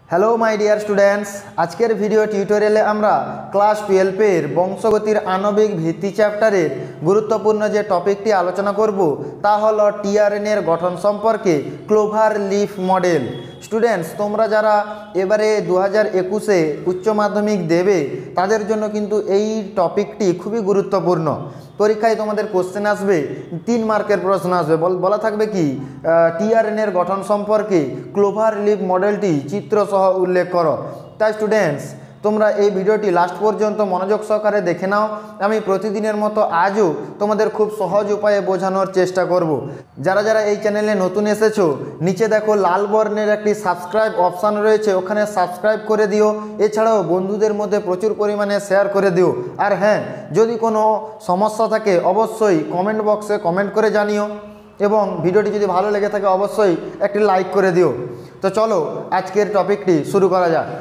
Hello my dear students आजकेर भिडियो टिউটোরিয়ালে আমরা ক্লাস 12 এর বংশগতির আণবিক ভিত্তি চ্যাপ্টারের গুরুত্বপূর্ণ যে টপিকটি আলোচনা করব তা হলো টিআরএনএ এর গঠন সম্পর্কে ক্লোভার লিফ মডেল। স্টুডেন্টস তোমরা যারা এবারে 2021 এ উচ্চ মাধ্যমিক দেবে তাদের জন্য কিন্তু এই টপিকটি খুবই গুরুত্বপূর্ণ। পরীক্ষায় তোমাদের কোশ্চেন আসবে 3 মার্কের প্রশ্ন আসবে, বলা থাকবে কি টিআরএনএ এর গঠন সম্পর্কে ক্লোভার লিফ মডেলটি চিত্র সহ উল্লেখ করো। তাই স্টুডেন্টস তোমরা এই ভিডিওটি লাস্ট পর্যন্ত মনোযোগ সহকারে দেখে নাও। আমি প্রতিদিনের মতো আজও তোমাদের খুব সহজ উপায়ে বোঝানোর চেষ্টা করব। যারা যারা এই চ্যানেলে নতুন এসেছো নিচে দেখো লাল বর্ণের একটি সাবস্ক্রাইব অপশান রয়েছে, ওখানে সাবস্ক্রাইব করে দিও। এছাড়াও বন্ধুদের মধ্যে প্রচুর পরিমাণে শেয়ার করে দিও। আর হ্যাঁ, যদি কোনো সমস্যা থাকে অবশ্যই কমেন্ট বক্সে কমেন্ট করে জানিও এবং ভিডিওটি যদি ভালো লেগে থাকে অবশ্যই একটি লাইক করে দিও। তো চলো আজকের টপিকটি শুরু করা যাক।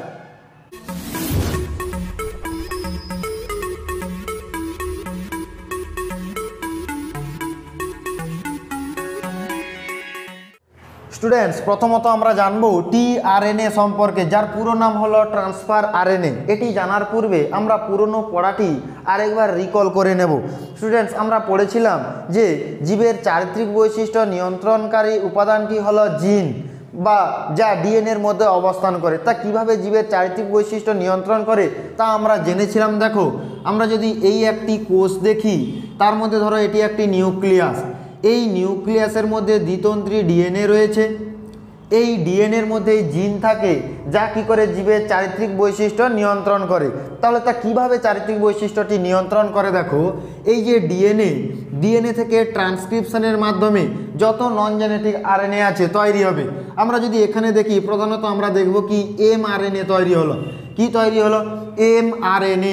স্টুডেন্টস প্রথমত আমরা জানবো টিআরএনএ সম্পর্কে, যার পুরো নাম হলো ট্রান্সফার আরএনএ। এটি জানার পূর্বে আমরা পুরনো পড়াটি আরেকবার রিকল করে নেব। স্টুডেন্টস আমরা পড়েছিলাম যে জীবের চারিত্রিক বৈশিষ্ট্য নিয়ন্ত্রণকারী উপাদানটি হলো জিন বা যা ডিএনএর মধ্যে অবস্থান করে। তা কিভাবে জীবের চারিত্রিক বৈশিষ্ট্য নিয়ন্ত্রণ করে তা আমরা জেনেছিলাম। দেখো আমরা যদি এই একটি কোষ দেখি, তার মধ্যে ধরো এটি একটি নিউক্লিয়াস। এই নিউক্লিয়াসের মধ্যে দ্বিতন্ত্রী ডিএনএ রয়েছে। এই ডিএনএর মধ্যে জিন থাকে যা কি করে জীবের চারিত্রিক বৈশিষ্ট্য নিয়ন্ত্রণ করে। তাহলে তা কিভাবে চারিত্রিক বৈশিষ্ট্যটি নিয়ন্ত্রণ করে, দেখো এই যে ডিএনএ থেকে ট্রান্সক্রিপশনের মাধ্যমে যত নন জেনেটিক আরএনএ আছে তৈরি হবে। আমরা যদি এখানে দেখি প্রধানত আমরা দেখব কি এমআরএনএ তৈরি হলো। কি তৈরি হলো? এমআরএনএ।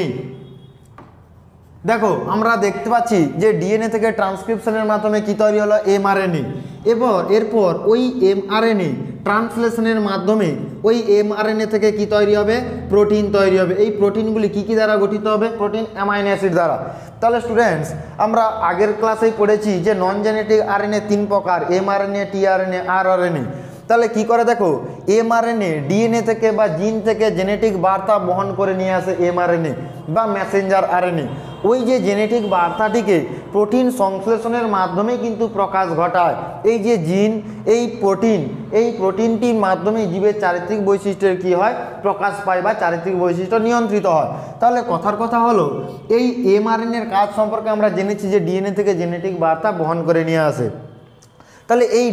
দেখো আমরা দেখতে পাচ্ছি যে ডিএনএ থেকে ট্রান্সক্রিপশনের মাধ্যমে কি তৈরি হলো? এমআরএনএ। এরপর ওই এমআরএনএ ট্রান্সলেশনের মাধ্যমে ওই এমআরএনএ থেকে কি তৈরি হবে? প্রোটিন তৈরি হবে। এই প্রোটিনগুলি কি দ্বারা গঠিত হবে? প্রোটিন অ্যামাইনো অ্যাসিড দ্বারা। তাহলে স্টুডেন্টস আমরা আগের ক্লাসেই পড়েছি যে নন জেনেটিক আরএনএ 3 প্রকার, এমআরএনএ, টিআরএনএ, আরআরএনএ। তাহলে কি করে দেখো, এমআরএনএ ডিএনএ থেকে বা জিন থেকে জেনেটিক বার্তা বহন করে নিয়ে আসে এমআরএনএ বা মেসেঞ্জার আরএনএ। ওই যে জেনেটিক বার্তাটিকে প্রোটিন সংশ্লেষণের মাধ্যমে কিন্তু প্রকাশ ঘটায়। এই যে জিন, এই প্রোটিনটির মাধ্যমে জীবের চারিত্রিক বৈশিষ্ট্যের কি হয়? প্রকাশ পায় বা চারিত্রিক বৈশিষ্ট্য নিয়ন্ত্রিত হয়। তাহলে কথার কথা হলো এই এমআরএনএর কাজ সম্পর্কে আমরা জেনেছি যে ডিএনএ থেকে জেনেটিক বার্তা বহন করে নিয়ে আসে। তাহলে এই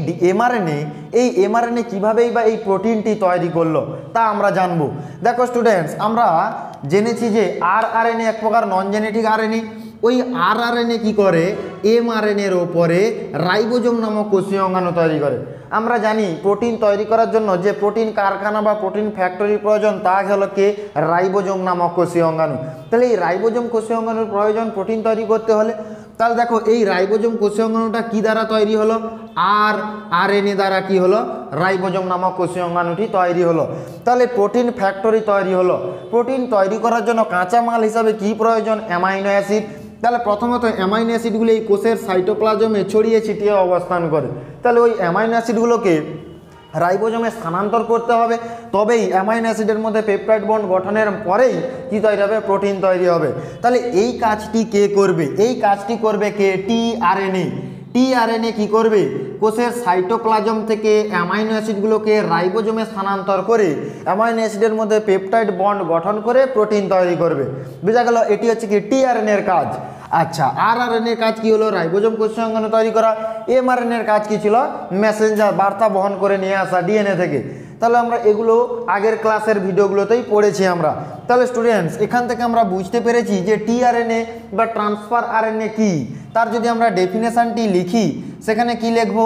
এমআরএনএ কীভাবেই বা এই প্রোটিনটি তৈরি করলো তা আমরা জানবো। দেখো স্টুডেন্টস আমরা জেনেছি যে আরআরএনএ এক প্রকার নন জেনেটিক আরএনএ। ওই আরআরএনএ কি করে? এমআরএনএর ওপরে রাইবোজোম নামক কোষীয় অঙ্গাণু তৈরি করে। আমরা জানি প্রোটিন তৈরি করার জন্য যে প্রোটিন কারখানা বা প্রোটিন ফ্যাক্টরির প্রয়োজন তা হলো কি রাইবোজোম নামক কোষীয় অঙ্গাণু। তাহলে এই রাইবোজোম কোষীয় অঙ্গাণুর প্রয়োজন প্রোটিন তৈরি করতে হলে। তাহলে দেখো এই রাইবোজোম কোষীয় অঙ্গাণুটা কি দ্বারা তৈরি হলো? আরআরএনএ দ্বারা কি হলো? রাইবোজোম নামক কোষীয় অঙ্গাণুটি তৈরি হলো। তাহলে প্রোটিন ফ্যাক্টরি তৈরি হলো। প্রোটিন তৈরি করার জন্য কাঁচামাল হিসাবে কি প্রয়োজন? Amino acid. তাহলে প্রথমত অ্যামাইনো অ্যাসিডগুলো এই কোষের সাইটোপ্লাজমে ছড়িয়ে ছিটিয়ে অবস্থান করে। তাহলে ওই অ্যামাইনো অ্যাসিডগুলোকে রাইবোজোমে স্থানান্তর করতে হবে, তবেই অ্যামাইনো অ্যাসিডের মধ্যে পেপটাইড বন্ড গঠনের পরেই কি তৈরি হবে? প্রোটিন তৈরি হবে। তাহলে এই কাজটি কে করবে? এই কাজটি করবে কে? টিআরএনএ। টিআরএনএ কি করবে? কোষের সাইটোপ্লাজম থেকে অ্যামাইনো অ্যাসিডগুলোকে রাইবোজোমে স্থানান্তর করে অ্যামাইনো অ্যাসিডের মধ্যে পেপটাইড বন্ড গঠন করে প্রোটিন তৈরি করবে। বোঝা গেল? এটি হচ্ছে কি টিআরএনএর কাজ। আচ্ছা, আরআরএনএর কাজ কি হলো? রাইবোজোম কোষীয় অঙ্গাণু তৈরি করা। এমআরএনএর কাজ কি ছিল? মেসেঞ্জার বার্তা বহন করে নিয়ে আসা ডিএনএ থেকে। তাহলে আমরা এগুলো আগের ক্লাসের ভিডিওগুলোতেই পড়েছি আমরা। তাহলে স্টুডেন্টস এখান থেকে আমরা বুঝতে পেরেছি যে টিআরএনএ বা ট্রান্সফার আরএনএ কি। তার যদি আমরা ডেফিনেশনটি লিখি সেখানে কি লিখব?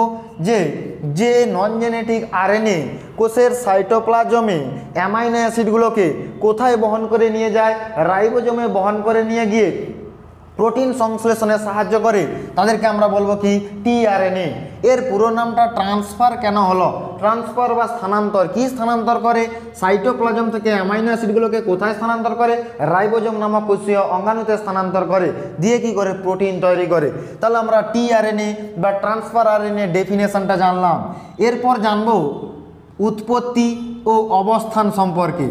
যে নন জেনেটিক আরএনএ কোষের সাইটোপ্লাজমে অ্যামাইনো অ্যাসিডগুলোকে কোথায় বহন করে নিয়ে যায়? রাইবোজোমে বহন করে নিয়ে গিয়ে প্রোটিন সংশ্লেষণে সাহায্য করে, তাদেরকে আমরা বলবো কি? টিআরএনএ। এর পুরো নামটা ট্রান্সফার কেন হলো? ট্রান্সফার বা স্থানান্তর। কি স্থানান্তর করে? সাইটোপ্লাজম থেকে অ্যামাইনো অ্যাসিডগুলোকে কোথায় স্থানান্তর করে? রাইবোজোম নামক কোষীয় অঙ্গাণুতে স্থানান্তর করে, দিয়ে কি করে? প্রোটিন তৈরি করে। তাহলে আমরা টিআরএনএ বা ট্রান্সফার আরএনএ ডেফিনেশনটা জানলাম। এরপর জানবো উৎপত্তি ও অবস্থান সম্পর্কে,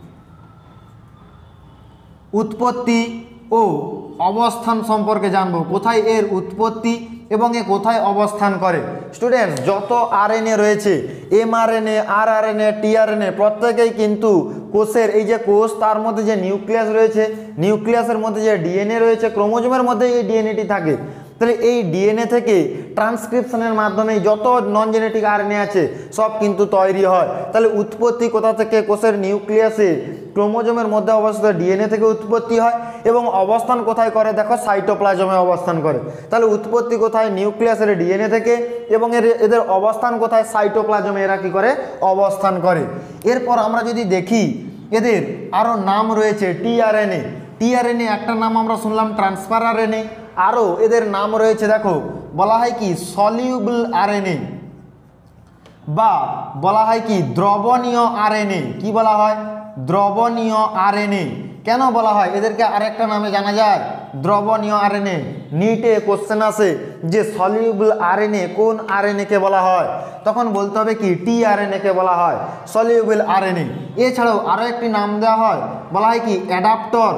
উৎপত্তি ও অবস্থান সম্পর্কে জানবো, কোথায় এর উৎপত্তি এবং এ কোথায় অবস্থান করে। স্টুডেন্টস, যত আরএনএ রয়েছে, এমআরএনএ, আরআরএনএ, টিআরএনএ, প্রত্যেকেই কিন্তু কোষের এই যে কোষ, তার মধ্যে যে নিউক্লিয়াস রয়েছে, নিউক্লিয়াসের মধ্যে যে ডিএনএ রয়েছে, ক্রোমোজোমের মধ্যে এই ডিএনএটি থাকে। তাহলে এই ডিএনএ থেকে ট্রান্সক্রিপশনের মাধ্যমে যত নন জেনেটিক আরএনএ আছে সব কিন্তু তৈরি হয়। তাহলে উৎপত্তি কোথা থেকে? কোষের নিউক্লিয়াসে ক্রোমোজোমের মধ্যে অবস্থিত ডিএনএ থেকে উৎপত্তি হয়। এবং অবস্থান কোথায় করে? দেখো, সাইটোপ্লাজমে অবস্থান করে। তাহলে উৎপত্তি কোথায়? নিউক্লিয়াসের ডিএনএ থেকে। এবং এদের অবস্থান কোথায়? সাইটোপ্লাজমে এরা কি করে? অবস্থান করে। এরপর আমরা যদি দেখি, এদের আরও নাম রয়েছে টিআরএনএ। টিআরএনএ একটা নাম আমরা শুনলাম ট্রান্সফার আরএনএ, আরও এদের নাম রয়েছে, দেখো বলা হয় কি সলিউবল আরএনএ, বা বলা হয় কি দ্রবণীয় আরএনএ। কি বলা হয়? দ্রবণীয় আরএনএ। কেন বলা হয়? এদেরকে আরেকটা নামে জানা যায়, দ্রবণীয় আরএনএ। নিটে কোশ্চেন আসে যে সলিউবল আরএনএ কোন আরএনএ কে বলা হয়, তখন বলতে হবে কি টিআরএনএ কে বলা হয় সলিউবল আরএনএ। এছাড়াও আরও একটি নাম দেওয়া হয়, বলা হয় কি অ্যাডাপ্টর,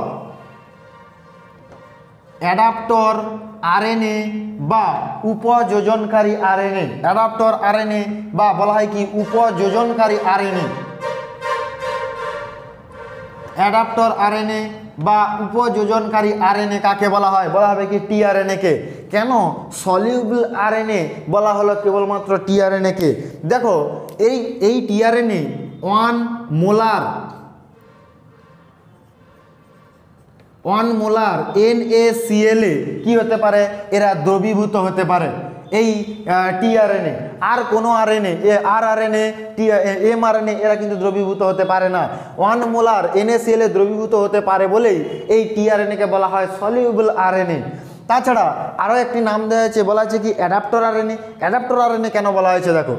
অ্যাডাপ্টর আরএনএ বা উপযোজনকারী আরএনএ। অ্যাডাপ্টর আরএনএ বা বলা হয় কি উপযোজনকারী আরএনএ। অ্যাডাপ্টর আরএনএ বা উপযোজনকারী আরএনএ কাকে বলা হয়? বলা হবে কি টিআরএনএ কে। কেন সলিউবল আরএনএ বলা হলো কেবলমাত্র টিআরএনএ কে? দেখো, এই টিআরএনএ 1 মোলার NaCl এ কি হতে পারে? এরা দ্রবীভূত হতে পারে এই টিআরএনএ। আর কোনো আরএনএ, আরআরএনএ, এমআরএনএ এরা কিন্তু দ্রবীভূত হতে পারে না। 1 মোলার NaCl এ দ্রবীভূত হতে পারে বলেই এই টিআরএনএ কে বলা হয় সলিউবল আরএনএ। তাছাড়া আরও একটি নাম দেওয়া হয়েছে, বলা হয়েছে কি অ্যাডাপ্টর আরএনএ। অ্যাডাপ্টর আরএনএ কেন বলা হয়েছে? দেখো,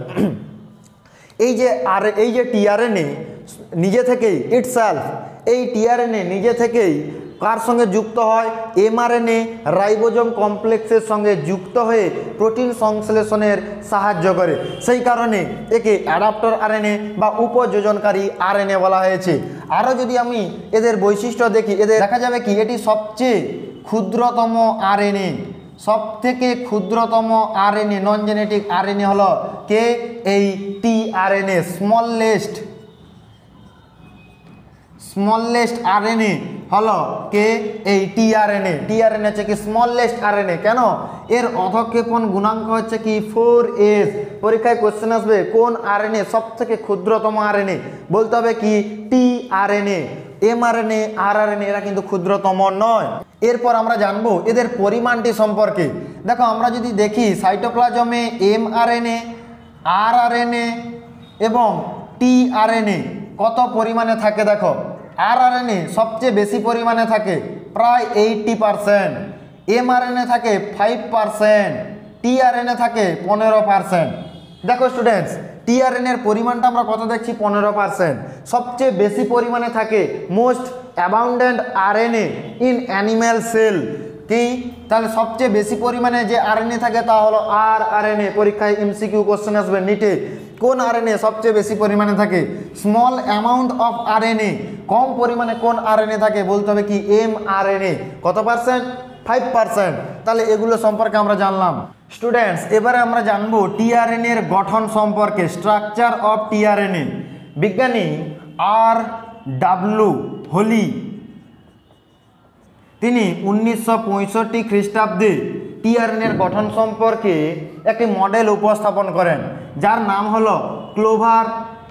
এই যে টিআরএনএ নিজে থেকেই ইটসেলফ, এই টিআরএনএ নিজে থেকেই কার সঙ্গে যুক্ত হয়? এমআরএনএ রাইবোজোম কমপ্লেক্সের সঙ্গে যুক্ত হয়ে প্রোটিন সংশ্লেষণের সাহায্য করে। সেই কারণে একে অ্যাডাপ্টর আরএনএ বা উপযোজনকারী আরএনএ বলা হয়েছে। আরও যদি আমি এদের বৈশিষ্ট্য দেখি, এদের দেখা যাবে কি এটি সবচেয়ে ক্ষুদ্রতম আরএনএ। সব থেকে ক্ষুদ্রতম আরএনএ, নন জেনেটিক আরএনএ হলো কে? এই টিআরএনএ। স্মলেস্ট আরএনএ হলো কে? এই টিআরএনএ। টিআরএনএ হচ্ছে কি স্মলেস্ট আরএনএ। কেন? এর অধক্ষেপণ গুণাঙ্ক হচ্ছে কি 4s। পরীক্ষায় কোশ্চেন আসবে কোন আরএনএ সব থেকে ক্ষুদ্রতম আরএনএ, বলতে হবে কি টিআরএনএ। এমআরএনএ, আরআরএনএ এরা কিন্তু ক্ষুদ্রতম নয়। এরপর আমরা জানবো এদের পরিমাণটি সম্পর্কে। দেখো, আমরা যদি দেখি সাইটোপ্লাজমে এমআরএনএ, আরআরএনএ এবং টিআরএনএ কত পরিমাণে থাকে। দেখো, আরআরএনএ সবচেয়ে বেশি পরিমাণে থাকে, প্রায় 80%। এমআরএনএ থাকে 5%, টিআরএনএ থাকে 15%। দেখো স্টুডেন্টস, টিআরএনএর পরিমাণটা আমরা কত দেখছি? 15%। সবচেয়ে বেশি পরিমাণে থাকে most abundant RNA in animal cell. কি? তাহলে সবচেয়ে বেশি পরিমাণে যে আরএনএ থাকে তা হলো আরআরএনএ। পরীক্ষায় এমসিকিউ কোশ্চেন আসবে নিটে, কোন আরএনএ সবচেয়ে বেশি পরিমাণে থাকে? স্মল অ্যামাউন্ট অফ আরএনএ, কম পরিমাণে কোন আরএনএ থাকে? বলতে হবে কি এমআরএনএ। কত পার্সেন্ট? 5%। তাহলে এগুলো সম্পর্কে আমরা জানলাম। স্টুডেন্টস, এবারে আমরা জানবো টিআরএনএ এর গঠন সম্পর্কে, স্ট্রাকচার অফ টিআরএনএ। বিজ্ঞানী R.W. হোলি তিনি 1965 খ্রিস্টাব্দে টিআরএনএ এর গঠন সম্পর্কে একটি মডেল উপস্থাপন করেন, যার নাম হলো clover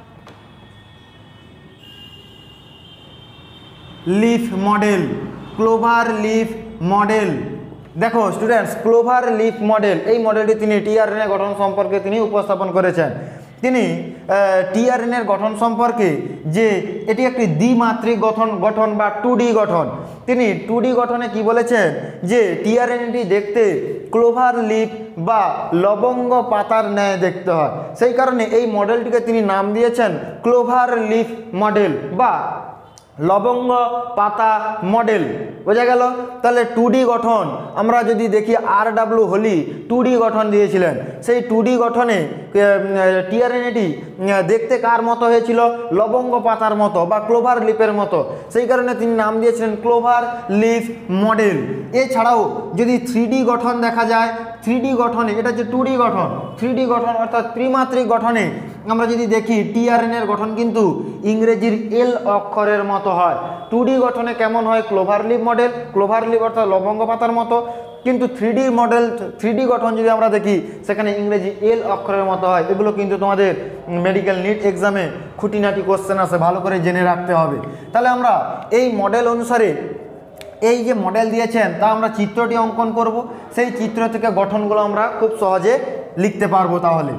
leaf model. Clover leaf model. দেখো স্টুডেন্টস, ক্লোভার লিফ মডেল, এই মডেলটি তিনি টিআরএনএ গঠন সম্পর্কে তিনি উপস্থাপন করেছেন। তিনি টিআরএনএ এর গঠন সম্পর্কে যে এটি একটি দ্বিমাত্রিক গঠন বা 2D গঠন, তিনি 2D গঠনে কি বলেছেন? যে টিআরএনএটি দেখতে ক্লোভার লিফ বা লবঙ্গ পাতার ন্যায় দেখতে হয়। সেই কারণে এই মডেলটিকে তিনি নাম দিয়েছেন ক্লোভার লিফ মডেল বা লবঙ্গ পাতা মডেল, বোঝা গেল। তাহলে 2D গঠন আমরা যদি দেখি RW হোলি 2D গঠন দিয়েছিলেন, সেই 2D গঠনে টিআরএনএটি দেখতে কার মতো হয়েছিল? লবঙ্গ পাতার মতো বা ক্লোভার লিপের মতো, সেই কারণে তিনি নাম দিয়েছিলেন ক্লোভার লিফ মডেল। এছাড়াও যদি 3D গঠন দেখা যায়, 3D গঠনে, এটা হচ্ছে 2D গঠন, 3D গঠন অর্থাৎ ত্রিমাত্রিক গঠনে আমরা যদি দেখি টিআরএনএর গঠন কিন্তু ইংরেজির এল অক্ষরের মতো হয়। 2D গঠনে কেমন হয়? Clover leaf model, clover leaf অর্থাৎ লবঙ্গ পাতার মতো, কিন্তু 3D মডেল, 3D গঠন যদি আমরা দেখি সেখানে ইংরেজি এল অক্ষরের মতো হয়। এগুলো কিন্তু তোমাদের মেডিকেল নিট এক্সামে খুঁটিনাটি কোশ্চেন আছে, ভালো করে জেনে রাখতে হবে। তাহলে আমরা এই মডেল অনুসারে এই যে মডেল দিয়েছেন তা আমরা চিত্রটি অঙ্কন করব, সেই চিত্র থেকে গঠনগুলো আমরা খুব সহজে লিখতে পারবো। তাহলে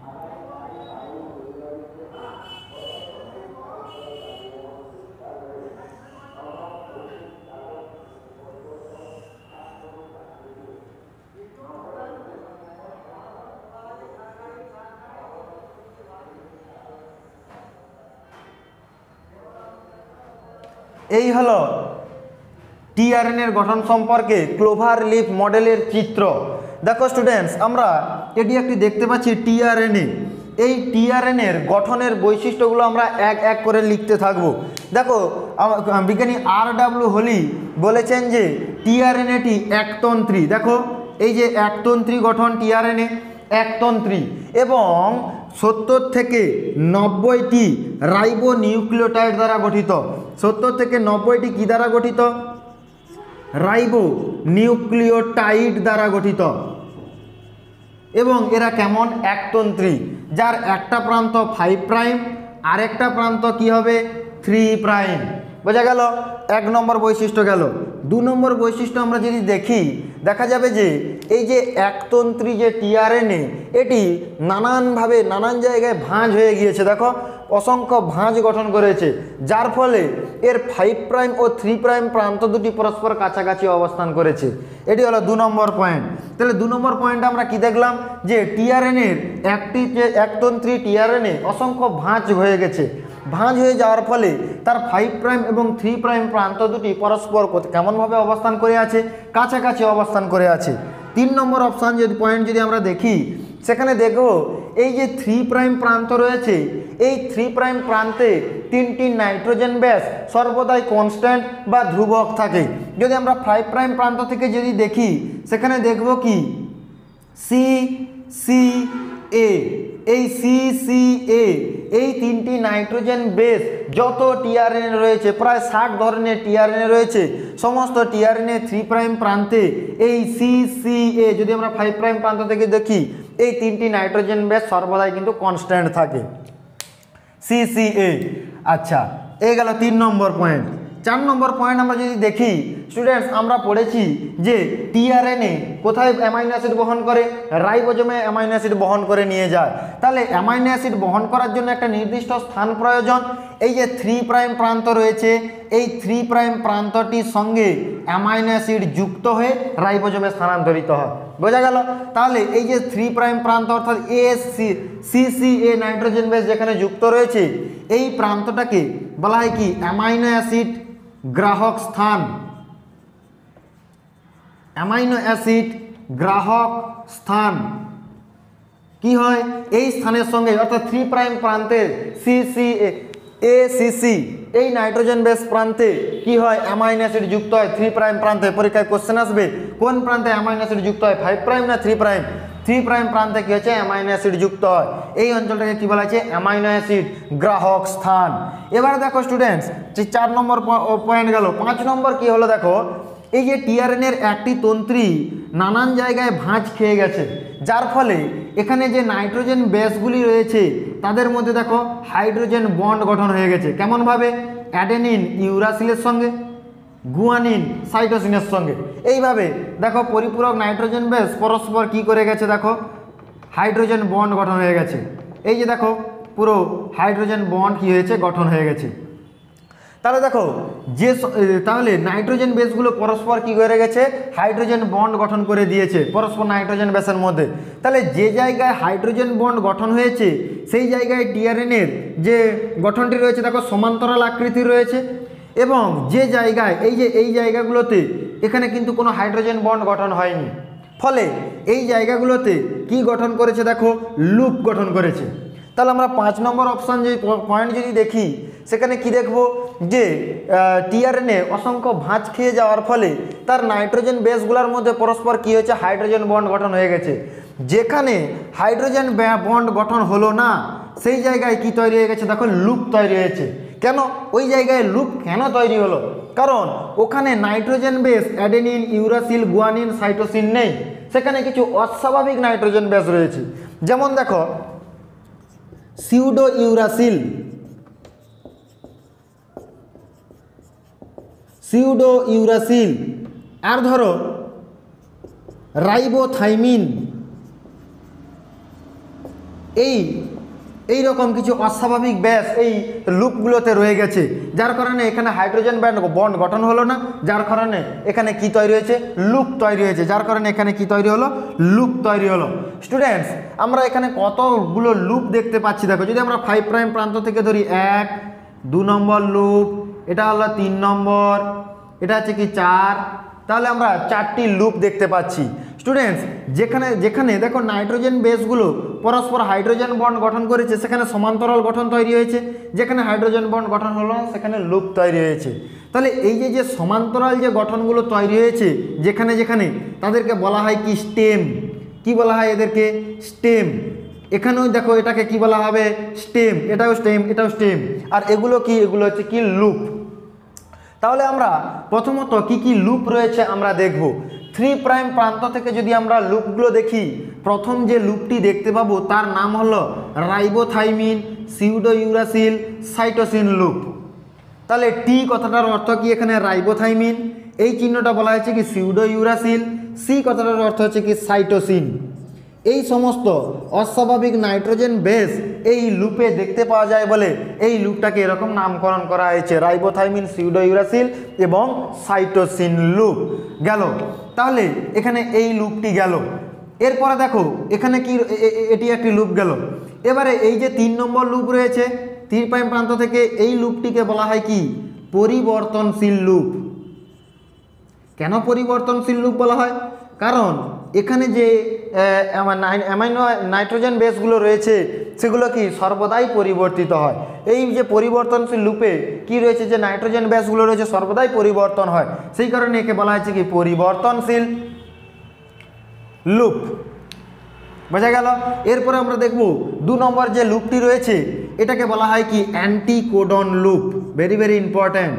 এই হলো টিআরএনএর গঠন সম্পর্কে ক্লোভার লিফ মডেলের চিত্র। দেখো স্টুডেন্টস, আমরা এটি একটি দেখতে পাচ্ছি টিআরএনএ। এই টিআরএনএর গঠনের বৈশিষ্ট্যগুলো আমরা এক এক করে লিখতে থাকব। দেখো বিজ্ঞানী RW হোলি বলেছেন যে টিআরএনএটি একতন্ত্রী। দেখো এই যে একতন্ত্রী গঠন টিআরএনএ, একতন্ত্রী, এবং 70 থেকে 90টি রাইবো নিউক্লিওটাইড দ্বারা গঠিত। 70 থেকে 90টি কী দ্বারা গঠিত? রাইবো নিউক্লিওটাইড দ্বারা গঠিত। এবং এরা কেমন? একতন্ত্রী, যার একটা প্রান্ত 5 প্রাইম, আরেকটা প্রান্ত কি হবে? 3 প্রাইম। বোঝা গেল? 1 নম্বর বৈশিষ্ট্য গেল। 2 নম্বর বৈশিষ্ট্য আমরা যদি দেখি, দেখা যাবে যে এই যে একতন্ত্রী যে টিআরএনএ, এটি নানানভাবে নানান জায়গায় ভাঁজ হয়ে গিয়েছে। দেখো অসংখ্য ভাঁজ গঠন করেছে, যার ফলে এর 5 প্রাইম ও 3 প্রাইম প্রান্ত দুটি পরস্পর কাছাকাছি অবস্থান করেছে। এটি হলো 2 নম্বর পয়েন্ট। তাহলে 2 নম্বর পয়েন্টে আমরা কি দেখলাম? যে টিআরএনএর একটি যে একতন্ত্রী টিআরএনএ অসংখ্য ভাঁজ হয়ে গেছে। ভাঁজ হয়ে যাওয়ার ফলে তার 5 প্রাইম এবং 3 প্রাইম প্রান্ত দুটি পরস্পর কেমনভাবে অবস্থান করে আছে? কাছাকাছি অবস্থান করে আছে। 3 নম্বর অপশান যদি পয়েন্ট যদি আমরা দেখি, সেখানে দেখব এই যে 3 প্রাইম প্রান্ত রয়েছে, এই 3 প্রাইম প্রান্তে 3টি নাইট্রোজেন ব্যাস সর্বদাই কনস্ট্যান্ট বা ধ্রুবক থাকে। যদি আমরা 5 প্রাইম প্রান্ত থেকে যদি দেখি, সেখানে দেখব কি CCA, এই CCA, এই 3টি নাইট্রোজেন বেস যত টিআরএনএ রয়েছে, প্রায় 60 ধরনের টিআরএনএ রয়েছে, সমস্ত টিআরএনএ 3 প্রাইম প্রান্তে এই CCA যদি আমরা 5 প্রাইম প্রান্ত থেকে দেখি, এই 3টি নাইট্রোজেন বেস সর্বদাই কিন্তু কনস্ট্যান্ট থাকে, CCA। আচ্ছা, এই গেল 3 নম্বর পয়েন্ট। 4 নম্বর পয়েন্ট আমরা যদি দেখি স্টুডেন্টস, আমরা পড়েছি যে টিআরএনএ কোথায় অ্যামাইনো অ্যাসিড বহন করে? রাইবোজোমে অ্যামাইনো অ্যাসিড বহন করে নিয়ে যায়। তাহলে অ্যামাইনো অ্যাসিড বহন করার জন্য একটা নির্দিষ্ট স্থান প্রয়োজন। এই যে 3 প্রাইম প্রান্ত রয়েছে, এই 3 প্রাইম প্রান্তটির সঙ্গে অ্যামাইনো অ্যাসিড যুক্ত হয়ে রাইবোজোমে স্থানান্তরিত হয়। বোঝা গেল? তাহলে এই যে 3 প্রাইম প্রান্ত অর্থাৎ CCA নাইট্রোজেন বেস যেখানে যুক্ত রয়েছে, এই প্রান্তটাকে বলা হয় কি? অ্যামাইনো অ্যাসিড গ্রাহক স্থান। অ্যামাইনো অ্যাসিড গ্রাহক স্থান কি হয়? এই স্থানের সঙ্গে অর্থাৎ 3 প্রাইম প্রান্তের ACC এই নাইট্রোজেন বেস প্রান্তে কি হয়? অ্যামাইনো অ্যাসিড যুক্ত হয় 3 প্রাইম প্রান্তে। পরীক্ষায় কোশ্চেন আসবে কোন প্রান্তে অ্যামাইনো অ্যাসিড যুক্ত হয়, 5 প্রাইম না 3 প্রাইম? 3 প্রাইম প্রান্তে কি হচ্ছে? অ্যামাইনো অ্যাসিড যুক্ত হয়। এই অঞ্চলটাকে কি বলা হচ্ছে? অ্যামাইনো অ্যাসিড গ্রাহক স্থান। এবারে দেখো স্টুডেন্টস, যে 4 নম্বর পয়েন্ট গেল। 5 নম্বর কি হলো? দেখো এই যে টিআরএনএর একটি তন্ত্রী নানান জায়গায় ভাঁজ খেয়ে গেছে, যার ফলে এখানে যে নাইট্রোজেন বেসগুলি রয়েছে তাদের মধ্যে দেখো হাইড্রোজেন বন্ড গঠন হয়ে গেছে। কেমনভাবে? অ্যাডেনিন ইউরাসিলের সঙ্গে, গুয়ানিন সাইটোসিনের সঙ্গে। এইভাবে দেখো পরিপূরক নাইট্রোজেন বেস পরস্পর কি করে গেছে? দেখো হাইড্রোজেন বন্ড গঠন হয়ে গেছে। এই যে দেখো পুরো হাইড্রোজেন বন্ড কি হয়েছে? গঠন হয়ে গেছে। তাহলে দেখো তাহলে নাইট্রোজেন বেসগুলো পরস্পর কি করে গেছে? হাইড্রোজেন বন্ড গঠন করে দিয়েছে পরস্পর নাইট্রোজেন বেসের মধ্যে। তাহলে যে জায়গায় হাইড্রোজেন বন্ড গঠন হয়েছে সেই জায়গায় টিআরএনএর যে গঠনটি রয়েছে দেখো সমান্তরাল আকৃতি রয়েছে। এবং যে জায়গায় এই জায়গাগুলোতে এখানে কিন্তু কোনো হাইড্রোজেন বন্ড গঠন হয়নি, ফলে এই জায়গাগুলোতে কি গঠন করেছে দেখো, লুপ গঠন করেছে। তাহলে আমরা 5 নম্বর অপশান যে পয়েন্ট যদি দেখি, সেখানে কি দেখব যে টিআরএনএ অসংখ্য ভাঁজ খেয়ে যাওয়ার ফলে তার নাইট্রোজেন বেসগুলোর মধ্যে পরস্পর কি হয়েছে, হাইড্রোজেন বন্ড গঠন হয়ে গেছে। যেখানে হাইড্রোজেন বন্ড গঠন হলো না সেই জায়গায় কি তৈরি হয়ে গেছে দেখো, লুপ তৈরি হয়েছে। কেন ওই জায়গায় লুপ কেন তৈরি হলো? কারণ ওখানে nitrogen base adenine, uracil, guanine, cytosine নেই, সেখানে কিছু অস্বাভাবিক নাইট্রোজেন বেস রয়েছে। যেমন দেখো সিউডো ইউরাসিল, আর ধরো রাইবোথাইমিন, এই রকম কিছু অস্বাভাবিক ব্যাস এই লুপগুলোতে রয়ে গেছে, যার কারণে এখানে হাইড্রোজেন বন্ড গঠন হলো না, যার কারণে এখানে কি তৈরি হয়েছে, লুপ তৈরি হয়েছে, যার কারণে এখানে কি তৈরি হলো, লুপ তৈরি হলো। স্টুডেন্টস, আমরা এখানে কতগুলো লুপ দেখতে পাচ্ছি দেখো। যদি আমরা 5 প্রাইম প্রান্ত থেকে ধরি 1, 2 নম্বর লুপ, এটা হলো 3 নম্বর, এটা হচ্ছে কি 4, তাহলে আমরা 4টি লুপ দেখতে পাচ্ছি। স্টুডেন্টস, যেখানে দেখো নাইট্রোজেন বেসগুলো পরস্পর হাইড্রোজেন বন্ড গঠন করেছে, সেখানে সমান্তরাল গঠন তৈরি হয়েছে। যেখানে হাইড্রোজেন বন্ড গঠন হলো সেখানে লুপ তৈরি হয়েছে। তাহলে এই যে সমান্তরাল যে গঠনগুলো তৈরি হয়েছে যেখানে তাদেরকে বলা হয় কি, স্টেম। কি বলা হয় এদেরকে? স্টেম। এখানেও দেখো এটাকে কি বলা হবে, স্টেম। এটাও স্টেম, এটাও স্টেম। আর এগুলো কি, এগুলো হচ্ছে কি, লুপ। তাহলে আমরা প্রথমত কি কি লুপ রয়েছে আমরা দেখব। 3 প্রাইম প্রান্ত থেকে যদি আমরা লুপগুলো দেখি, প্রথম যে লুপটি দেখতে পাবো তার নাম হলো ribothymine, pseudo uracil, cytosine loop. তাহলে টি কথাটার অর্থ কি এখানে রাইবোথাইমিন, এই চিহ্নটা বলা হয়েছে কি সিউডো ইউরাসিল, সি কথাটার অর্থ হচ্ছে কি সাইটোসিন। এই সমস্ত অস্বাভাবিক নাইট্রোজেন বেস এই লুপে দেখতে পাওয়া যায় বলে এই লুপটাকে এরকম নামকরণ করা হয়েছে, রাইবোথাইমিন, সিউডো ইউরাসিল এবং সাইটোসিন লুপ। গেল, তাহলে এখানে এই লুপটি গেল। এরপরে দেখো এখানে কি, এটি একটি লুপ গেল। এবারে এই যে 3 নম্বর লুপ রয়েছে 3 প্রাইম প্রান্ত থেকে, এই লুপটিকে বলা হয় কি, পরিবর্তনশীল লুপ। কেন পরিবর্তনশীল লুপ বলা হয়? কারণ এখানে যে অ্যামাইনো নাইট্রোজেন বেসগুলো রয়েছে সেগুলো কি সর্বদাই পরিবর্তিত হয়। এই যে পরিবর্তনশীল লুপে কি রয়েছে, যে নাইট্রোজেন বেসগুলো রয়েছে সর্বদাই পরিবর্তন হয়, সেই কারণে একে বলা হয়েছে কি পরিবর্তনশীল লুপ। বোঝা গেল? এরপরে আমরা দেখব 2 নম্বর যে লুপটি রয়েছে এটাকে বলা হয় কি anticodon loop. Very very important,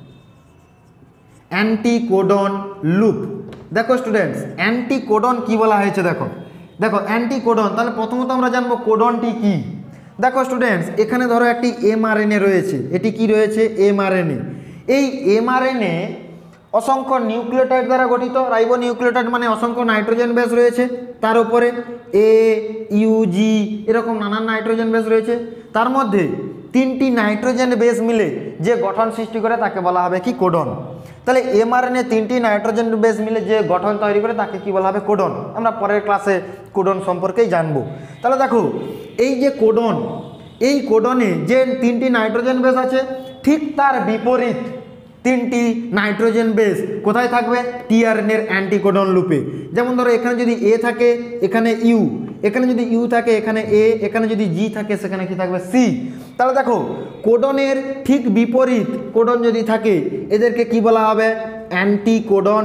anticodon loop. দেখো স্টুডেন্টস, অ্যান্টিকোডন কি বলা হয়েছে দেখো অ্যান্টিকোডন। তাহলে প্রথমত আমরা জানবো কোডনটি কি। দেখো স্টুডেন্টস, এখানে ধরো একটি এমআরএনএ রয়েছে, এটি কি রয়েছে, এমআরএনএ। এই এমআরএনএ অসংখ্য নিউক্লিওটাইড দ্বারা গঠিত। রাইবো নিউক্লিওটাইড মানে অসংখ্য নাইট্রোজেন বেস রয়েছে, তার উপরে এ, ইউ, জি এরকম নানান নাইট্রোজেন বেস রয়েছে। তার মধ্যে 3টি নাইট্রোজেন বেস মিলে যে গঠন সৃষ্টি করে তাকে বলা হবে কি, কোডন। তাহলে এমআরএনএ 3টি নাইট্রোজেন বেস মিলে যে গঠন তৈরি করে তাকে কি বলা হবে, কোডন। আমরা পরের ক্লাসে কোডন সম্পর্কেই জানবো। তাহলে দেখো এই যে কোডন, এই কোডনে যে 3টি নাইট্রোজেন বেস আছে, ঠিক তার বিপরীত 3টি নাইট্রোজেন বেস কোথায় থাকবে, টিআরএনএর অ্যান্টিকোডন লুপে। যেমন ধরো এখানে যদি এ থাকে এখানে ইউ, এখানে যদি ইউ থাকে এখানে এ, এখানে যদি জি থাকে সেখানে কি থাকবে, সি। তাহলে দেখো কোডনের ঠিক বিপরীত কোডন যদি থাকে এদেরকে কি বলা হবে, অ্যান্টিকোডন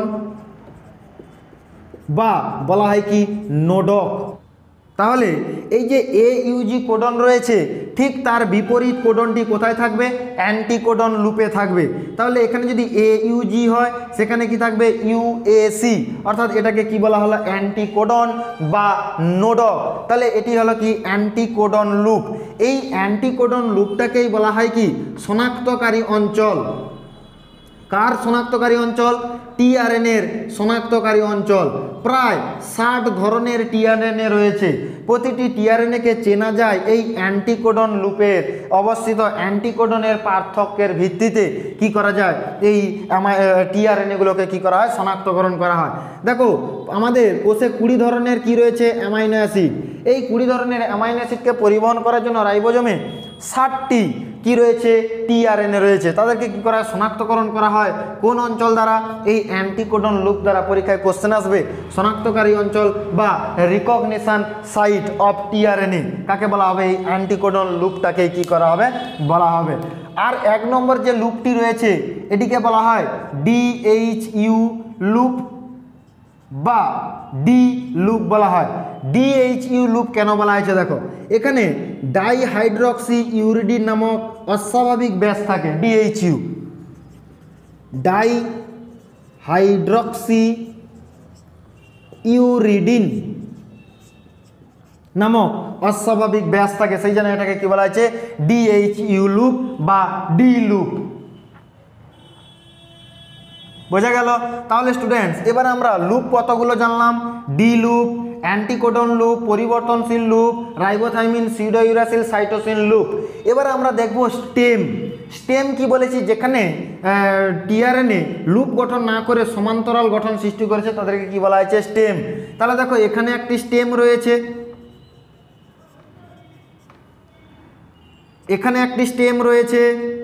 বা বলা হয় কি, নোডক। তাহলে এই যে এ ইউজি কোডন রয়েছে, ঠিক তার বিপরীত কোডনটি কোথায় থাকবে, অ্যান্টিকোডন লুপে থাকবে। তাহলে এখানে যদি এ ইউজি হয় সেখানে কি থাকবে, ইউএসি, অর্থাৎ এটাকে কি বলা হলো, অ্যান্টিকোডন বা নোডক। তাহলে এটি হলো কি, অ্যান্টিকোডন লুপ। এই অ্যান্টিকোডন লুপটাকেই বলা হয় কি, শনাক্তকারী অঞ্চল। কার শনাক্তকারী অঞ্চল, টিআরএনএর শনাক্তকারী অঞ্চল। প্রায় 60 ধরনের টিআরএনএ রয়েছে। প্রতিটি টিআরএনএকে চেনা যায় এই অ্যান্টিকোডন লুপের অবস্থিত অ্যান্টিকোডনের পার্থক্যের ভিত্তিতে কি করা যায়, এই টিআরএনএগুলোকে কি করা হয়, শনাক্তকরণ করা হয়। দেখো আমাদের কোষে 20 ধরনের কি রয়েছে, অ্যামাইনো অ্যাসিড। এই 20 ধরনের অ্যামাইনো অ্যাসিডকে পরিবহন করার জন্য রাইবোজোমে 60টি কি রয়েছে, টিআরএনএ রয়েছে। তাদেরকে কি করা হয়, শনাক্তকরণ করা হয় কোন অঞ্চল দ্বারা, এই অ্যান্টিকোডন লুপ দ্বারা। পরীক্ষায় কোশ্চেন আসবে শনাক্তকারী অঞ্চল বা রিকগনিশন সাইট অফ টিআরএনএ কাকে বলা হবে, এই অ্যান্টিকোডন লুপটাকে কি করা হবে, বলা হবে। আর 1 নম্বর যে লুপটি রয়েছে এটিকে বলা হয় ডিএইচইউ লুপ বা ডি লুপ বলা হয়। ডিএইচইউ লুপ কেন বলা হয়েছে, দেখো এখানে ডাইহাইড্রক্সি ইউরিডিন নামক অস্বাভাবিক ব্যাস থাকে। ডিএইচইউ ডাইহাইড্রক্সি ইউরিডিন নামক অস্বাভাবিক ব্যাস থাকে, সেই জন্য এটাকে কি বলা হয়েছে, ডিএইচইউ লুপ বা ডি লুপ। বোঝা গেল? তাহলে স্টুডেন্টস এবার আমরা লুপ কতগুলো জানলাম, ডি লুপ, অ্যান্টিকোডন লুপ, পরিবর্তনশীল loop, ribothymine pseudouracil cytosine loop. এবার আমরা দেখব স্টেম। স্টেম কি বলেছি, যেখানে টিআরএনএ লুপ গঠন না করে সমান্তরাল গঠন সৃষ্টি করেছে তাদেরকে কি বলা হয়েছে, স্টেম। তাহলে দেখো এখানে একটি স্টেম রয়েছে, এখানে একটি স্টেম রয়েছে,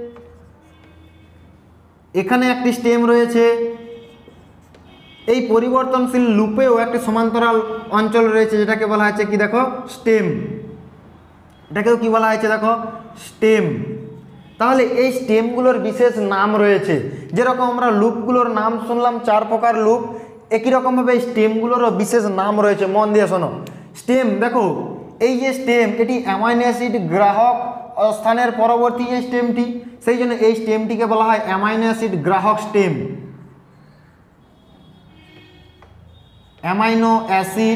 এখানে একটি স্টেম রয়েছে। এই পরিবর্তনশীল লুপেও একটি সমান্তরাল অঞ্চল রয়েছে যেটাকে বলা হয়েছে কি, দেখো স্টেম। এটাকেও কি বলা হয়েছে, দেখো স্টেম। তাহলে এই স্টেমগুলোর বিশেষ নাম রয়েছে। যেরকম আমরা লুপগুলোর নাম শুনলাম 4 প্রকার লুপ, একই রকমভাবে এই স্টেমগুলোরও বিশেষ নাম রয়েছে। মন দিয়ে শোনো। স্টেম, দেখো এই যে স্টেম, এটি অ্যামাইনো অ্যাসিড গ্রাহক স্থানের পরবর্তী যে স্টেমটি, সেই জন্য এই স্টেমটিকে বলা হয় অ্যামাইনো অ্যাসিড গ্রাহক স্টেম। অ্যামাইনো অ্যাসিড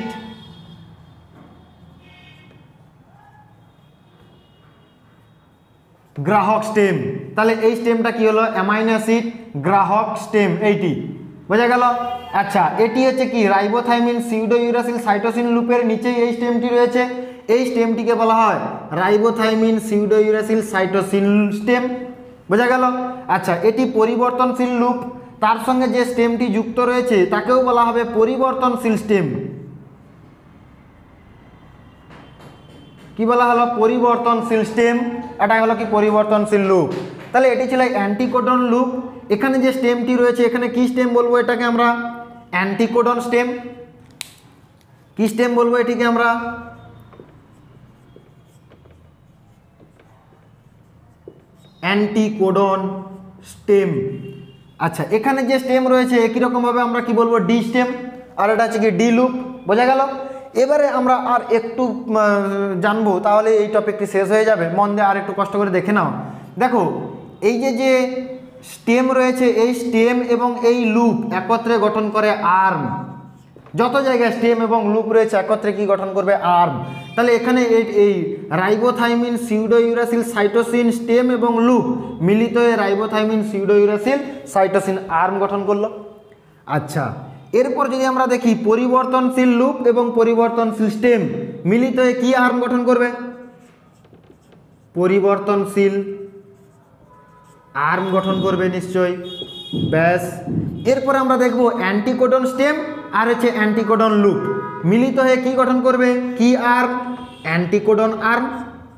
গ্রাহক স্টেম। তাহলে এই স্টেমটা কি হলো, অ্যামাইনো অ্যাসিড গ্রাহক স্টেম, এইটি বোঝা গেল। আচ্ছা, এটি হচ্ছে কি, রাইবোথাইমিন সিউডোইউরাসিল সাইটোসিন লুপের নিচেই এই স্টেমটি রয়েছে। এই স্টেমটিকে বলা হয় রাইবোথাইমিন সিউডোইউরাসিল সাইটোসিন স্টেম, বোঝা গেল। আচ্ছা, এটি পরিবর্তনশীল লুপ, তার সঙ্গে যে স্টেমটি যুক্ত রয়েছে তাকেও বলা হবে পরিবর্তনশীল স্টেম। কি বলা হলো, পরিবর্তনশীল স্টেম। এটা হলো কি, পরিবর্তনশীল লুপ। তাহলে এটি ছিল অ্যান্টিকোডন লুপ। এখানে যে স্টেমটি রয়েছে এখানে কি স্টেম বলবো, এটাকে আমরা অ্যান্টিকোডন স্টেম। কি স্টেম বলবো এটিকে আমরা, অ্যান্টিকোডন স্টেম। আচ্ছা, এখানে যে স্টেম রয়েছে একই রকমভাবে আমরা কি বলবো, ডি স্টেম। আর এটা হচ্ছে কি ডি লুপ, বোঝা গেল। এবারে আমরা আর একটু জানবো, তাহলে এই টপিকটি শেষ হয়ে যাবে। মন দিয়ে আর একটু কষ্ট করে দেখে নাও। দেখো এই যে স্টেম রয়েছে, এই স্টেম এবং এই লুপ একত্রে গঠন করে আর্ম। যত জায়গায় স্টেম এবং লুপ রয়েছে একত্রে কি গঠন করবে, আর্ম। তাহলে এখানে এই রাইবোথাইমিন সিউডোইউরাসিল সাইটোসিন স্টেম এবং লুপ মিলিত হয়ে রাইবোথাইমিন সিউডোইউরাসিল সাইটোসিন আর্ম গঠন করলো। আচ্ছা, এরপর যদি আমরা দেখি পরিবর্তনশীল লুপ এবং পরিবর্তনশীল স্টেম মিলিত হয়ে কি আর্ম গঠন করবে, পরিবর্তনশীল আর্ম গঠন করবে নিশ্চয়ই, ব্যাস। এরপর আমরা দেখব অ্যান্টিকোডন স্টেম আর হচ্ছে অ্যান্টিকোডন লুপ মিলিত হয়ে কি গঠন করবে, কি আর্ম, অ্যান্টিকোডন আর্ম।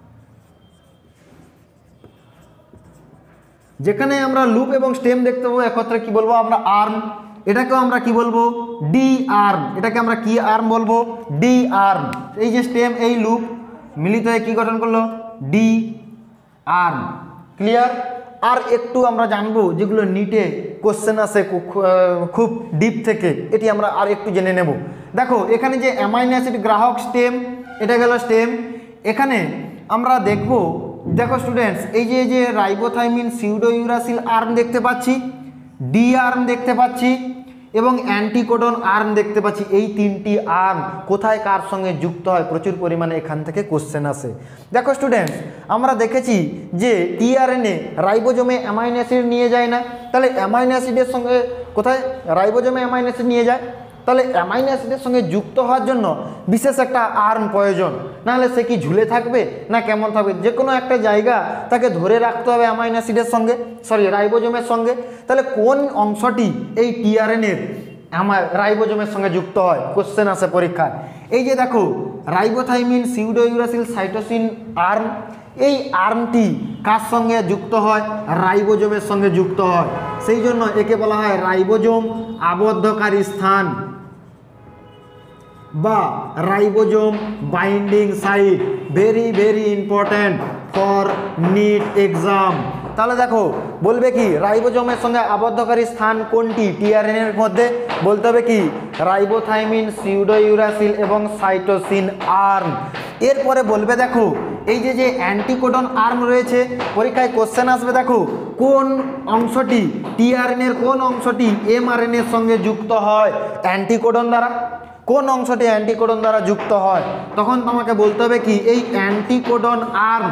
যেখানে আমরা লুপ এবং স্টেম দেখতে পাবো একত্রে কি বলবো আমরা, আর্ম। এটাকেও আমরা কি বলবো, ডি আর্ম। এটাকে আমরা কি আর্ম বলবো, ডি আর্ম। এই যে স্টেম এই লুপ মিলিত হয়ে কি গঠন করলো, ডি আর্ম। ক্লিয়ার? আর একটু আমরা জানবো যেগুলো নিটে কোশ্চেন আসে খুব ডিপ থেকে, এটি আমরা আর একটু জেনে নেব। দেখো এখানে যে অ্যামাইনো অ্যাসিড গ্রাহক স্টেম, এটা গেল স্টেম। এখানে আমরা দেখব, দেখো স্টুডেন্টস, এই যে রাইবোথাইমিন সিউডোইউরাসিল আর্ম দেখতে পাচ্ছি, ডি আর্ম দেখতে পাচ্ছি এবং অ্যান্টিকোডন আর্ম দেখতে পাচ্ছি। এই তিনটি আর্ম কোথায় কার সঙ্গে যুক্ত হয়, প্রচুর পরিমাণে এখান থেকে কোশ্চেন আসে। দেখো স্টুডেন্টস, আমরা দেখেছি যে টিআরএনএ রাইবোজোমে অ্যামাইনো অ্যাসিড নিয়ে যায় না, তাহলে অ্যামাইনো অ্যাসিডের সঙ্গে কোথায়, রাইবোজোমে অ্যামাইনো অ্যাসিড নিয়ে যায়। তাহলে অ্যামাইনো অ্যাসিডের সঙ্গে যুক্ত হওয়ার জন্য বিশেষ একটা আর্ম প্রয়োজন, নাহলে সে কি ঝুলে থাকবে না কেমন থাকবে, যে কোনো একটা জায়গা তাকে ধরে রাখতে হবে অ্যামাইনো অ্যাসিডের সঙ্গে, রাইবোজোমের সঙ্গে। তাহলে কোন অংশটি এই টিআরএনএর রাইবোজোমের সঙ্গে যুক্ত হয়, কোশ্চেন আসে পরীক্ষায়। এই যে দেখো রাইবোথাইমিন সিউডোইউরাসিল সাইটোসিন আর্ম, এই আর্মটি কার সঙ্গে যুক্ত হয়? রাইবোজোমের সঙ্গে যুক্ত হয়, সেই জন্য একে বলা হয় রাইবোজোম আবদ্ধকারী স্থান বা ribosome binding site. Very very important for NEET exam. তাহলে দেখো বলবে কি রাইবোজোমের সঙ্গে আবদ্ধকারী স্থান কোনটি টিআরএনএ এর মধ্যে? বলতে হবে কি রাইবোথাইমিন, সিউডোইউরাসিল এবং সাইটোসিন আর্ম। এরপরে বলবে দেখো এই যে অ্যান্টিকোডন আর্ম রয়েছে, পরীক্ষায় কোশ্চেন আসবে দেখো কোন অংশটি টিআরএনএ এর কোন অংশটি এমআরএনএ এর সঙ্গে যুক্ত হয় অ্যান্টিকোডন দ্বারা? কোন অংশটি অ্যান্টিকোডন দ্বারা যুক্ত হয়? তখন তোমাকে বলতে হবে কি এই অ্যান্টিকোডন আর্ম,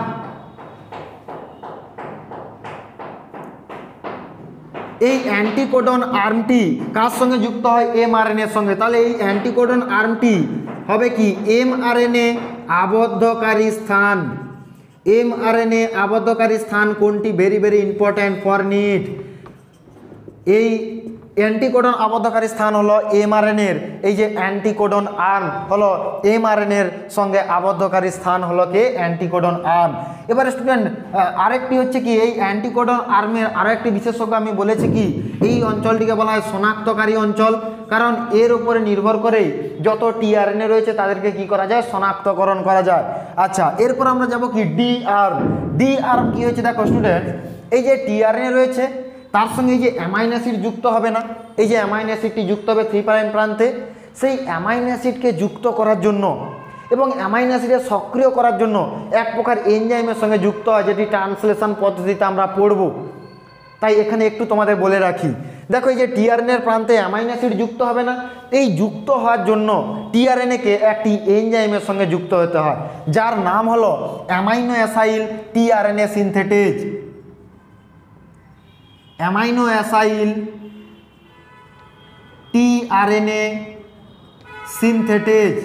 এই অ্যান্টিকোডন আর্মটি কার সঙ্গে যুক্ত হয়? এমআরএনএ এর সঙ্গে। তাহলে এই অ্যান্টিকোডন আর্মটি হবে কি এমআরএনএ আবদ্ধকারী স্থান। এমআরএনএ আবদ্ধকারী স্থান কোনটি? Very very important for NEET. এই অ্যান্টিকোডন আবদ্ধকারী স্থান হলো এমআরএনএ এর, এই যে অ্যান্টিকোডন আর্ম হলো এমআরএনএ এর সঙ্গে আবদ্ধকারী স্থান হলো কে? Anticodon arm. এবারে স্টুডেন্ট আরেকটি হচ্ছে কি এই অ্যান্টিকোডন আর্মের আরেকটি বিশেষজ্ঞ আমি বলেছি কি এই অঞ্চলটিকে বলা হয় শনাক্তকারী অঞ্চল, কারণ এর উপরে নির্ভর করে যত টিআরএনএ রয়েছে তাদেরকে কি করা যায়? শনাক্তকরণ করা যায়। আচ্ছা, এরপর আমরা যাব কি ডি আর্ম। ডি আর্ম কি হচ্ছে দেখো স্টুডেন্ট, এই যে টিআরএনএ রয়েছে তার সঙ্গে এই যে অ্যামাইনো অ্যাসিড যুক্ত হবে না, এই যে অ্যামাইনো অ্যাসিডটি যুক্ত হবে 3' প্রান্তে, সেই অ্যামাইনো অ্যাসিডকে যুক্ত করার জন্য এবং অ্যামাইনো অ্যাসিডে সক্রিয় করার জন্য এক প্রকার এনজাইমের সঙ্গে যুক্ত হয়, যেটি ট্রান্সলেশন পদ্ধতিতে আমরা পড়ব। তাই এখানে একটু তোমাদের বলে রাখি, দেখো এই যে টিআরএনএ এর প্রান্তে অ্যামাইনো অ্যাসিড যুক্ত হবে না, এই যুক্ত হওয়ার জন্য টিআরএনএ-কে একটি এনজাইমের সঙ্গে যুক্ত হতে হয়, যার নাম হলো aminoacyl tRNA synthetase. Aminoacyl tRNA synthetase.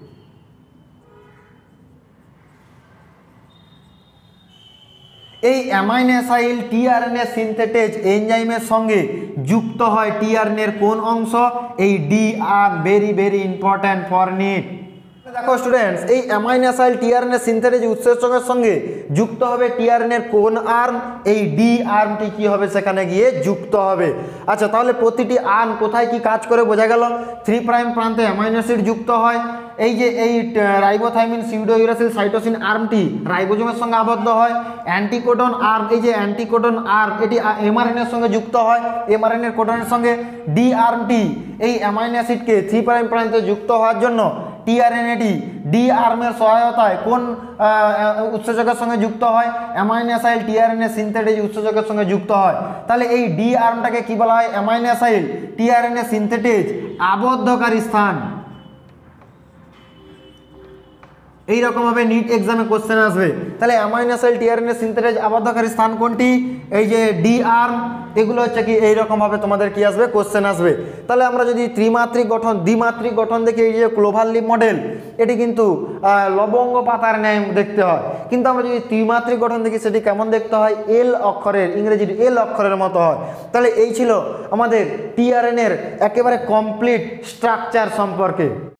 এই অ্যামাইনো অ্যাসাইল টিআরএনএ সিনথেটেজ এনজাইমের সঙ্গে যুক্ত হয় টিআরএনএ এর কোন অংশ? এই D arm. Very very important for NEET. দেখো স্টুডেন্টস এই অ্যামাইনো অ্যাসাইল টিআরএনএ সিনথেটেজ উৎসেচকের সঙ্গে যুক্ত হবে টিআরএনএ এর কোন আর্ম? এই ডি আর্মটি কি হবে? সেখানে গিয়ে যুক্ত হবে। আচ্ছা, তাহলে প্রতিটি আর্ম কোথায় কি কাজ করে বোঝা গেল। 3' প্রান্তে অ্যামাইনো অ্যাসিড যুক্ত হয়, এই যে এই রাইবোথাইমিন, সিউডোইউরাসিল, সাইটোসিন আর্মটি রাইবোজোমের সঙ্গে আবদ্ধ হয়। অ্যান্টিকোডন আর্ম, এই যে অ্যান্টিকোডন আর্ম এটি এমআরএনএ এর সঙ্গে যুক্ত হয়, এমআরএনএ এর কোডনের সঙ্গে। ডি আর্মটি এই অ্যামাইনো অ্যাসিডকে 3' প্রান্তে যুক্ত হওয়ার জন্য টিআরএনএটি ডি আর্মের সহায়তায় কোন উৎসেচকের সঙ্গে যুক্ত হয়? অ্যামাইনো অ্যাসাইল টিআরএনএ সিনথেটেজ উৎসেচকের সঙ্গে যুক্ত হয়। তাহলে এই ডি আর্মটাকে কি বলা হয়? অ্যামাইনো অ্যাসাইল টিআরএনএ সিনথেটেজ আবদ্ধকারী স্থান। এইরকমভাবে নিট এক্সামে কোশ্চেন আসবে। তাহলে অ্যামাইনো অ্যাসাইল টিআরএনএ সিনথেটেজ আবদ্ধকারী স্থান কোনটি? এই যে ডি আর্ম। এগুলো হচ্ছে কি এইরকমভাবে তোমাদের কি আসবে? কোশ্চেন আসবে। তাহলে আমরা যদি ত্রিমাত্রিক গঠন, দ্বিমাত্রিক গঠন দেখি, এই যে ক্লোভার লিফ মডেল এটি কিন্তু লবঙ্গ পাতার ন্যায় দেখতে হয়, কিন্তু আমরা যদি ত্রিমাত্রিক গঠন দেখি সেটি কেমন দেখতে হয়? এল অক্ষরের, ইংরেজির এল অক্ষরের মতো হয়। তাহলে এই ছিল আমাদের টিআরএনএ এর একেবারে কমপ্লিট স্ট্রাকচার সম্পর্কে।